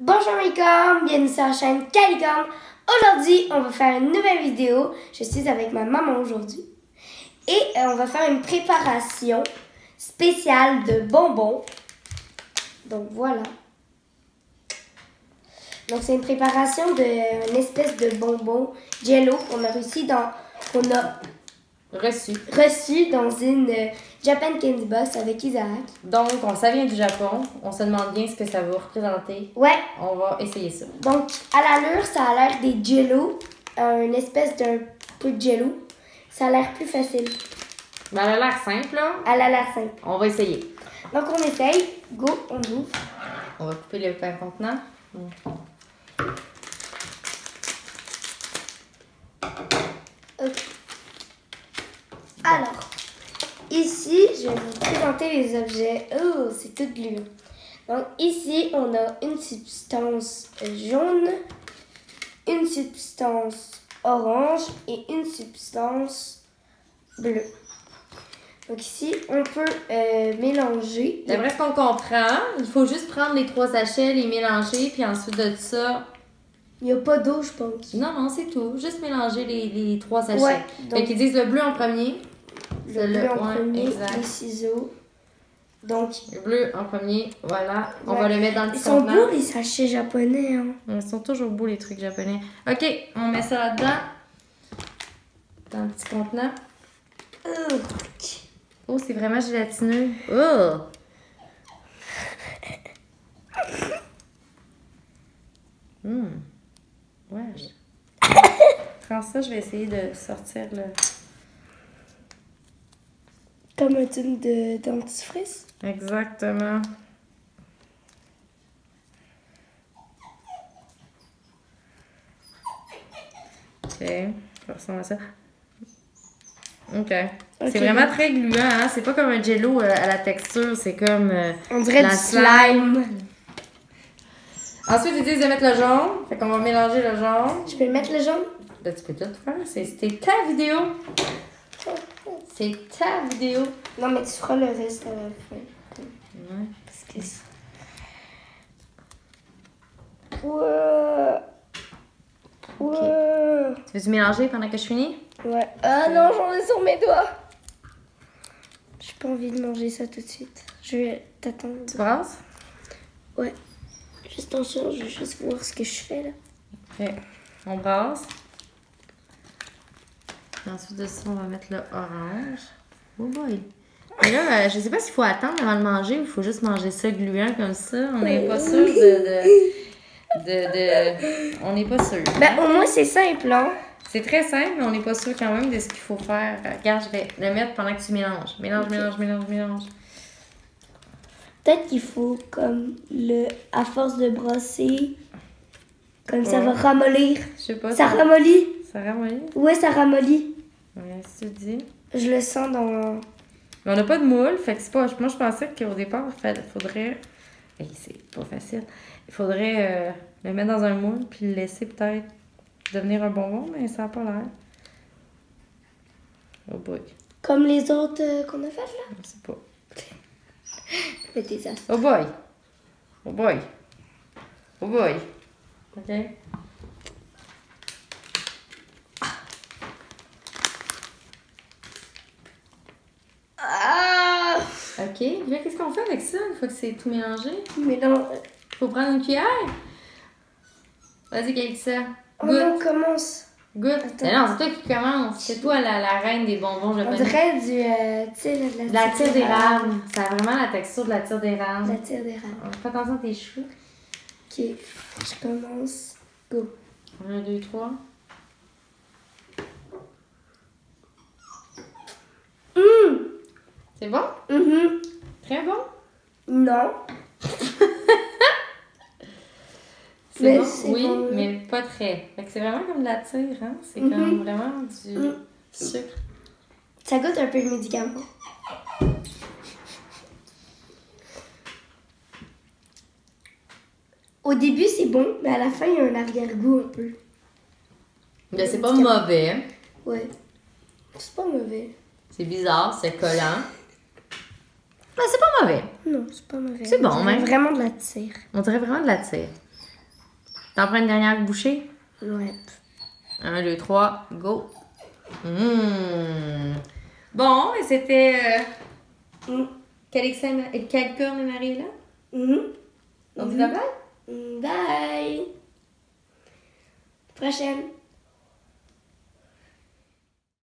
Bonjour mes cornes, bienvenue sur la chaîne Calicorne. Aujourd'hui, on va faire une nouvelle vidéo. Je suis avec ma maman aujourd'hui. Et on va faire une préparation spéciale de bonbons. Donc voilà. Donc c'est une préparation d'une espèce de bonbon Jello qu'on a reçu dans une Japan Candy Box avec Isaac. Donc, ça vient du Japon. On se demande bien ce que ça va représenter. Ouais. On va essayer ça. Donc, à l'allure, ça a l'air des Jello. Une espèce d'un peu de Jello. Ça a l'air plus facile. Ben, elle a l'air simple, là. Elle a l'air simple. On va essayer. Donc, on essaye. Go, on ouvre. On va couper le pain contenant. Ok. Alors, ici, je vais vous présenter les objets. Oh, c'est tout gluant. Donc, ici, on a une substance jaune, une substance orange et une substance bleue. Donc, ici, on peut mélanger. D'après ce qu'on comprend, il faut juste prendre les 3 sachets, les mélanger, puis ensuite de ça... Il n'y a pas d'eau, je pense. Non, c'est tout. Juste mélanger les 3 sachets. Ouais, donc... Fait qu'ils disent le bleu en premier. Le bleu en premier, exact. les ciseaux. Donc... Le bleu en premier, voilà. On va le mettre dans le petit contenant. Ils sont contenant. beaux, les sachets japonais, hein. Ils sont toujours beaux, les trucs japonais. OK, on met ça là-dedans. Dans le petit contenant. Oh, c'est vraiment gélatineux. Oh! Ouais. Prends ça, je vais essayer de sortir le... Comme un tube de dentifrice. Exactement. OK, ça ressemble à ça. OK. C'est vraiment très gluant, hein? C'est pas comme un jello à la texture, c'est comme... on dirait du slime. Ensuite, ils disent de mettre le jaune. Fait qu'on va mélanger le jaune. Je peux mettre le jaune? Là, tu peux tout faire. C'était ta vidéo. C'est ta vidéo. Non, mais tu feras le reste à la fin. Ouais. Parce que c'est... Ouais. Ouais. Tu veux-tu mélanger pendant que je finis? Ouais. Ah non, j'en ai sur mes doigts. J'ai pas envie de manger ça tout de suite. Je vais t'attendre. Tu brasses? Ouais. Juste en sûr, je vais juste voir ce que je fais là. OK. On brasse. Et ensuite de ça, on va mettre le orange. Oh boy! Mais là, je sais pas s'il faut attendre avant de manger ou il faut juste manger ça gluant comme ça. On n'est pas sûr On n'est pas sûr. Ben, au moins, c'est simple, hein? C'est très simple, mais on n'est pas sûr quand même de ce qu'il faut faire. Regarde, je vais le mettre pendant que tu mélanges. Mélange, mélange. Peut-être qu'il faut, comme, à force de brasser, comme ça va ramollir. Je sais pas. Ça ramollit? Ça ramollit? Ouais, ça ramollit. Ouais, si tu dis. Je le sens dans... Mais on n'a pas de moule, fait que c'est pas... Moi, je pensais qu'au départ, il faudrait... Et c'est pas facile. Il faudrait le mettre dans un moule, puis le laisser peut-être devenir un bonbon, mais ça n'a pas l'air. Oh boy. Comme les autres qu'on a faites, là? Je sais pas. Le désastre. Oh boy! Oh boy! Oh boy! OK? Ah! OK. Là, qu'est-ce qu'on fait avec ça une fois que c'est tout mélangé? Mais non... Faut prendre une cuillère? Vas-y, avec ça. Oh non, commence. Goûte. Mais non, c'est toi qui commence. C'est toi la reine des bonbons japonais. On dirait du... tu sais, la tire d'érable. Ça a vraiment la texture de la tire d'érable. La tire d'érable. Fais attention à tes cheveux. Ok, je commence. Go. 1, 2, 3. C'est bon? Très bon? Non. C'est bon? Oui, bon, mais pas très. Fait que c'est vraiment comme de la tire, hein? C'est comme vraiment du sucre. Ça goûte un peu le médicament. Au début, c'est bon, mais à la fin, il y a un arrière-goût un peu. Mais c'est pas mauvais. Ouais. C'est pas mauvais. C'est bizarre, c'est collant. Mais c'est pas mauvais. Non, c'est pas mauvais. C'est bon, même. Vraiment de la tire. On dirait vraiment de la tire. T'en prends une dernière bouchée? Ouais. 1, 2, 3, go! Bon, et c'était... Quelle corne et Marie-là? On dit bye bye? Bye. Prochaine.